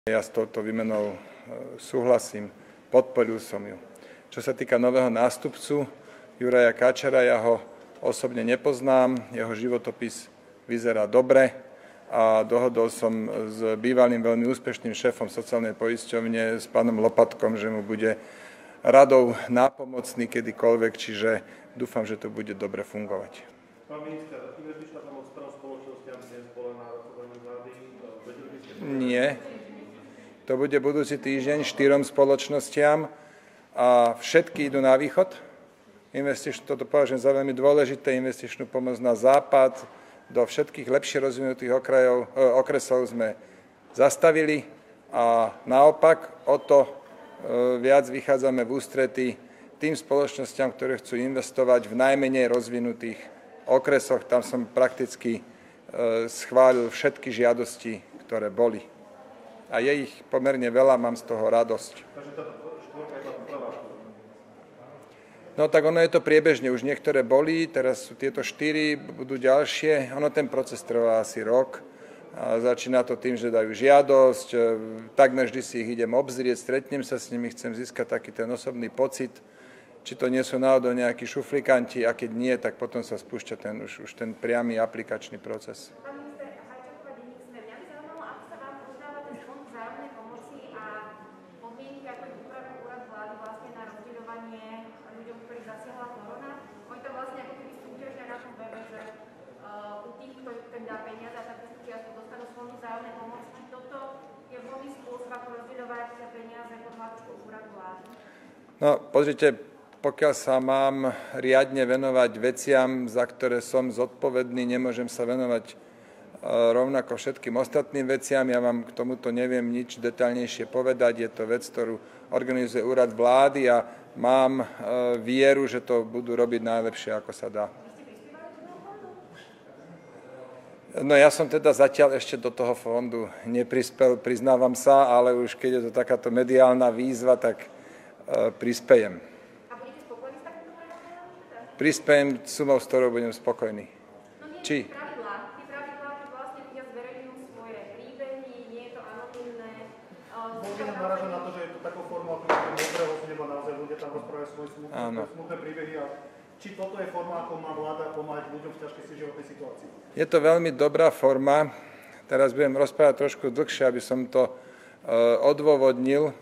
Ja s touto výmenou súhlasím, podporil som ju. Čo sa týka nového nástupcu Juraja Káčera, ja ho osobne nepoznám, jeho životopis vyzerá dobre a dohodol som s bývalým veľmi úspešným šéfom sociálnej poisťovne, s pánom Lopatkom, že mu bude radou nápomocný kedykoľvek, čiže dúfam, že to bude dobre fungovať. Pán minister, investičná pomoc trom spoločnostiam dnes bola na rokovaní vlády. Nie. To bude budúci týždeň 4 spoločnostiam a všetky idú na východ. Toto považujem za veľmi dôležité, investičnú pomoc na západ, do všetkých lepšie rozvinutých okresov sme zastavili a naopak o to viac vychádzame v ústrety tým spoločnostiam, ktoré chcú investovať v najmenej rozvinutých okresoch. Tam som prakticky schválil všetky žiadosti, ktoré boli. A je ich pomerne veľa, mám z toho radosť. Takže táto štvorka je táto prvá. No tak ono je to priebežne, už niektoré boli, teraz sú tieto 4, budú ďalšie. Ono ten proces trvá asi rok. A začína to tým, že dajú žiadosť, takmer vždy si ich idem obzrieť, stretnem sa s nimi, chcem získať taký ten osobný pocit, či to nie sú náhodou nejakí šuflikanti, a keď nie, tak potom sa spúšťa už ten priamy aplikačný proces. No, pozrite, pokiaľ sa mám riadne venovať veciam, za ktoré som zodpovedný, nemôžem sa venovať rovnako všetkým ostatným veciam. Ja vám k tomuto neviem nič detaľnejšie povedať. Je to vec, ktorú organizuje úrad vlády a mám vieru, že to budú robiť najlepšie, ako sa dá. No ja som teda zatiaľ ešte do toho fondu neprispel, priznávam sa, ale už keď je to takáto mediálna výzva, tak prispejem. A budete spokojní s takýmto projektom? Prispejem sumou, s ktorou budem spokojný. No nie, Či? Tie pravidlá, že vlastne ľudia zverejňujú svoje príbehy, nie je to anonymné. Môžete nám narážať na to, že je to takou formou, ako je modrého z neba, naozaj ľudia tam rozprávajú svoje smutné príbehy. A či toto je forma, ako má vláda pomáhať ľuďom v ťažkej životnej situácii? Je to veľmi dobrá forma. Teraz budem rozprávať trošku dlhšie, aby som to odôvodnil.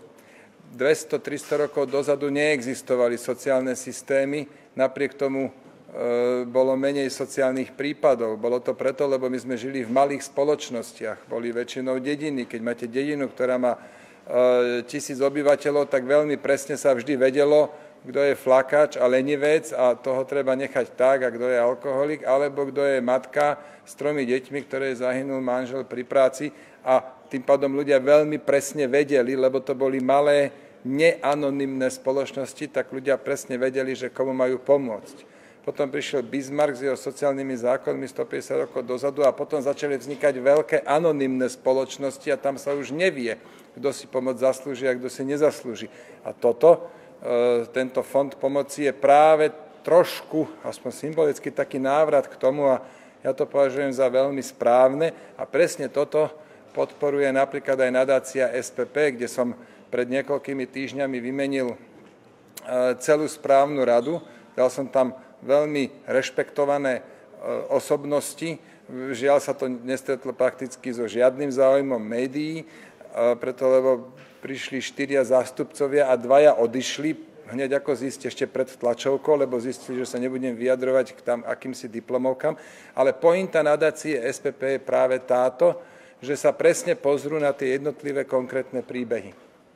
200-300 rokov dozadu neexistovali sociálne systémy, napriek tomu bolo menej sociálnych prípadov. Bolo to preto, lebo my sme žili v malých spoločnostiach, boli väčšinou dediny. Keď máte dedinu, ktorá má 1000 obyvateľov, tak veľmi presne sa vždy vedelo, kto je flakač a lenivec a toho treba nechať tak, a kto je alkoholik, alebo kto je matka s 3 deťmi, ktoré zahynul manžel pri práci, a tým pádom ľudia veľmi presne vedeli, lebo to boli malé, neanonymné spoločnosti, tak ľudia presne vedeli, že komu majú pomôcť. Potom prišiel Bismarck s jeho sociálnymi zákonmi 150 rokov dozadu a potom začali vznikať veľké anonymné spoločnosti a tam sa už nevie, kto si pomoc zaslúži a kto si nezaslúži. A tento fond pomoci je práve trošku, aspoň symbolicky, taký návrat k tomu a ja to považujem za veľmi správne a presne toto podporuje napríklad aj nadácia SPP, kde som pred niekoľkými týždňami vymenil celú správnu radu. Dal som tam veľmi rešpektované osobnosti. Žiaľ sa to nestretlo prakticky so žiadnym záujmom médií, preto lebo prišli 4 zástupcovia a 2 odišli hneď ako zistili ešte pred tlačovkou, lebo zistili, že sa nebudem vyjadrovať k tam akýmsi diplomovkám. Ale pointa nadácie SPP je práve táto, že sa presne pozrú na tie jednotlivé konkrétne príbehy.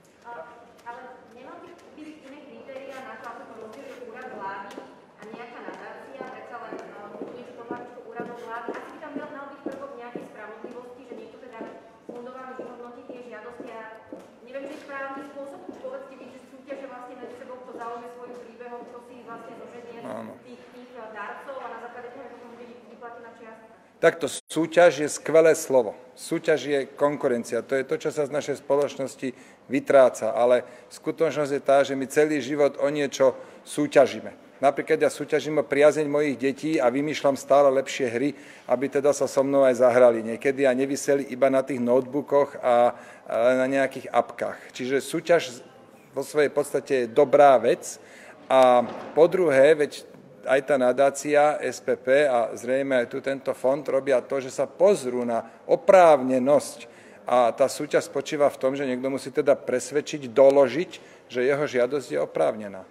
Ale nemal by byť iné kritériá na to, ako to rozdieluje úrad vlády a nejaká nadácia, predsa len niečo pomáhačko úradom vlády. Asi by tam mal byť prvok nejakej spravodlivosti, že niekto teda fundovaný vyhodnotí tie žiadosti a neviem, či je správny spôsob, povedzte mi, že súťaže vlastne medzi sebou, kto zaujme svojim príbehom, kto si vlastne zoženie tých darcov a na základe toho, že to bude vyplatená čiastka. Takto súťaž je skvelé slovo. Súťaž je konkurencia. To je to, čo sa z našej spoločnosti vytráca. Ale skutočnosť je tá, že my celý život o niečo súťažíme. Napríklad ja súťažím o priazeň mojich detí a vymýšľam stále lepšie hry, aby teda sa so mnou aj zahrali. Niekedy a nevyseli iba na tých notebookoch a na nejakých apkách. Čiže súťaž vo svojej podstate je dobrá vec. A po druhé, veď aj tá nadácia SPP a zrejme aj tu tento fond robia to, že sa pozrú na oprávnenosť. A tá súťaž spočíva v tom, že niekto musí teda presvedčiť, doložiť, že jeho žiadosť je oprávnená.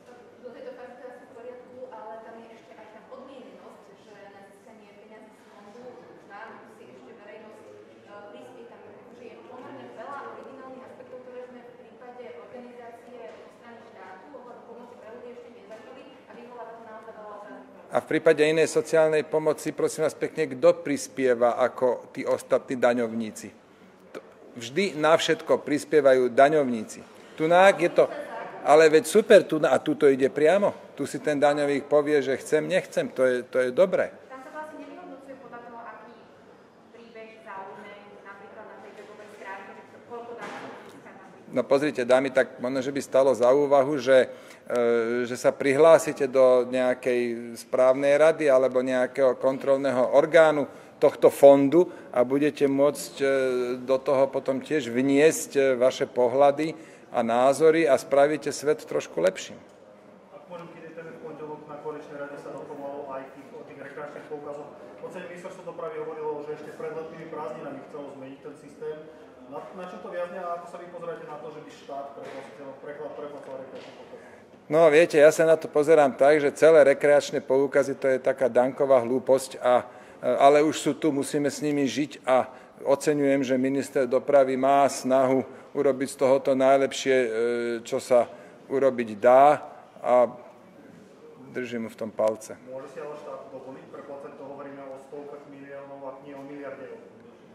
A v prípade inej sociálnej pomoci, prosím vás pekne, kto prispieva ako tí ostatní daňovníci? Vždy na všetko prispievajú daňovníci. Tunák je to, ale veď super, a tu to ide priamo. Tu si ten daňovník povie, že chcem, nechcem, to je dobré. Tam sa vlastne nevyhodnocuje podľa toho, aký príbeh zaujme napríklad na tej webovej stránke, že koľko daňovníci získa napríklad. No pozrite, dámy, tak možno, že by stalo za úvahu, že sa prihlásite do nejakej správnej rady alebo nejakého kontrolného orgánu tohto fondu a budete môcť do toho potom tiež vniesť vaše pohľady a názory a spravíte svet trošku lepším. Ak môžem, keď je ten pondelok na koaličnej rade sa dopomovalo aj o tých rekreačných poukazoch. Oceň ministerstvo dopravy hovorilo, že ešte pred letnými prázdninami chcelo zmeniť ten systém. Na čo to viazne a ako sa vy pozeráte na to, že by štát preplatil rekreačný poukaz? No viete, ja sa na to pozerám tak, že celé rekreačné poukazy to je taká danková hlúposť, ale už sú tu, musíme s nimi žiť a oceňujem, že minister dopravy má snahu urobiť z tohoto najlepšie, čo sa urobiť dá a držím mu v tom palce. Môže si ale štát dovoliť preplácať, to hovoríme o stovkách miliónov, ak nie o miliarde eur?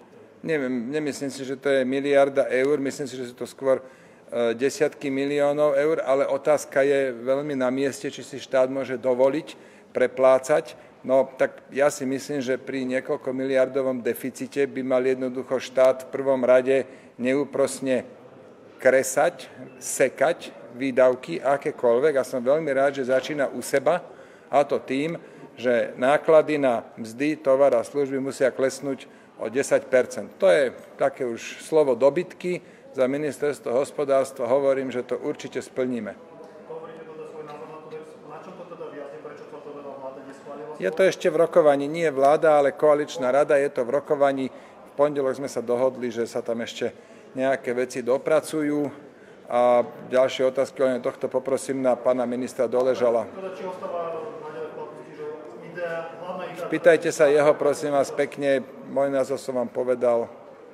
Nemyslím si, že to je miliarda eur, myslím si, že sú to skôr desiatky miliónov eur, ale otázka je veľmi na mieste, či si štát môže dovoliť preplácať. No tak ja si myslím, že pri niekoľko miliardovom deficite by mal jednoducho štát v prvom rade neúprosne kresať, sekať výdavky akékoľvek. A som veľmi rád, že začína u seba, a to tým, že náklady na mzdy, tovar a služby musia klesnúť o 10%. To je také už slovo dobytky. Za ministerstvo hospodárstva hovorím, že to určite splníme. Je to ešte v rokovaní, nie vláda, ale koaličná rada, je to v rokovaní. V pondelok sme sa dohodli, že sa tam ešte nejaké veci dopracujú. A ďalšie otázky len tohto poprosím na pána ministra Doležala. Pýtajte sa jeho, prosím vás pekne, môj názor som vám povedal.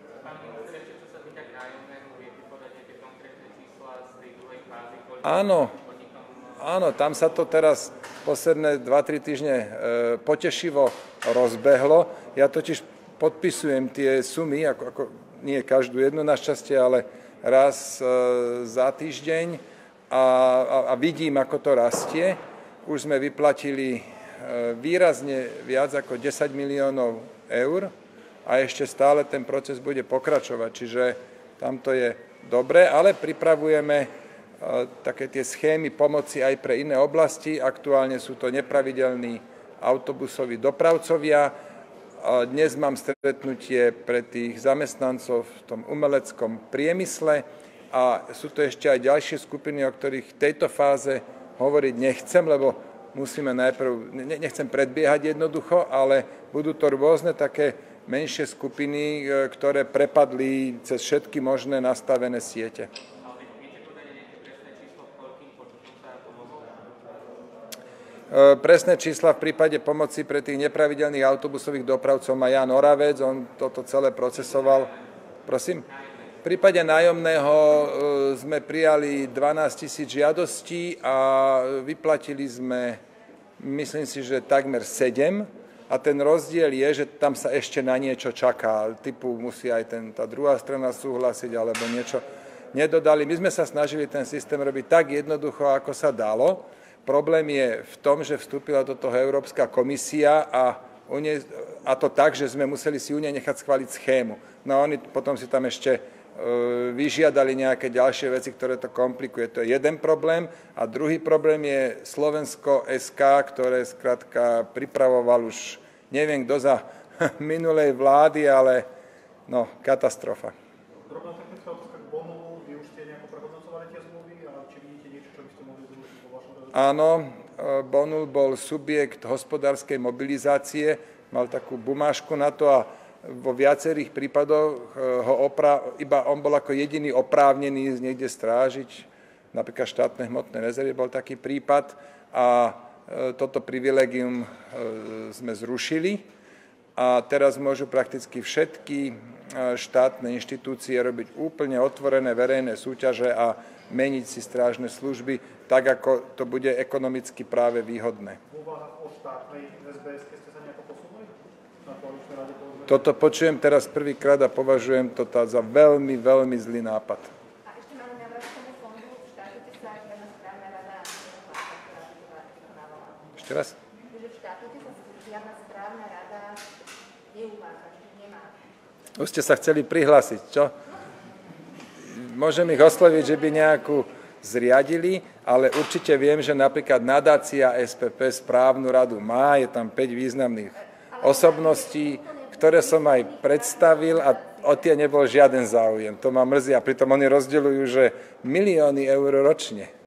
Áno, tam sa to teraz posledné 2-3 týždne potešivo rozbehlo. Ja totiž podpisujem tie sumy, ako nie každú jednu našťastie, ale raz za týždeň a vidím, ako to rastie. Už sme vyplatili výrazne viac ako 10 miliónov eur a ešte stále ten proces bude pokračovať. Čiže tam to je dobre, ale pripravujeme také tie schémy pomoci aj pre iné oblasti. Aktuálne sú to nepravidelní autobusoví dopravcovia. Dnes mám stretnutie pre tých zamestnancov v tom umeleckom priemysle a sú to ešte aj ďalšie skupiny, o ktorých v tejto fáze hovoriť nechcem, lebo musíme najprv, nechcem predbiehať jednoducho, ale budú to rôzne také menšie skupiny, ktoré prepadli cez všetky možné nastavené siete. Presné čísla v prípade pomoci pre tých nepravidelných autobusových dopravcov má Jan Oravec, on toto celé procesoval. Prosím? V prípade nájomného sme prijali 12 000 žiadostí a vyplatili sme, myslím si, že takmer 7. A ten rozdiel je, že tam sa ešte na niečo čaká. Typu musí aj tá druhá strana súhlasiť alebo niečo nedodali. My sme sa snažili ten systém robiť tak jednoducho, ako sa dalo. Problém je v tom, že vstúpila do toho Európska komisia a to tak, že sme museli si u nej nechať schváliť schému. No a oni potom si tam ešte vyžiadali nejaké ďalšie veci, ktoré to komplikuje. To je jeden problém. A druhý problém je Slovensko SK, ktoré skrátka pripravoval už neviem kto za minulej vlády, ale no, katastrofa. Drobná technická otázka k Bonulu. Vy už ste nejako prehodnocovali tie zmluvy a či vidíte niečo, čo by ste mohli zrušiť vo vašom rezorte? Áno, Bonul bol subjekt hospodárskej mobilizácie, mal takú bumášku na to a vo viacerých prípadoch iba on bol ako jediný oprávnený niekde strážiť, napríklad štátne hmotné rezervy bol taký prípad a toto privilegium sme zrušili a teraz môžu prakticky všetky štátne inštitúcie robiť úplne otvorené verejné súťaže a meniť si strážne služby tak, ako to bude ekonomicky práve výhodné. V úvahách o štátnej SBS ste sa nejako posunuli na koaličnej rade? Toto počujem teraz prvýkrát a považujem to za veľmi, veľmi zlý nápad. A ešte máme návrh k tomu fondu, v štatúte sa žiadna správna rada nevykonávala. Ešte raz? Že v štatúte sa žiadna správna rada neuvádza, že nemá. Už ste sa chceli prihlásiť, čo? Môžem ich osloviť, že by nejakú zriadili, ale určite viem, že napríklad nadácia SPP správnu radu má, je tam 5 významných osobností, ktoré som aj predstavil a o tie nebol žiaden záujem. To ma mrzí a pritom oni rozdeľujú, že milióny eur ročne.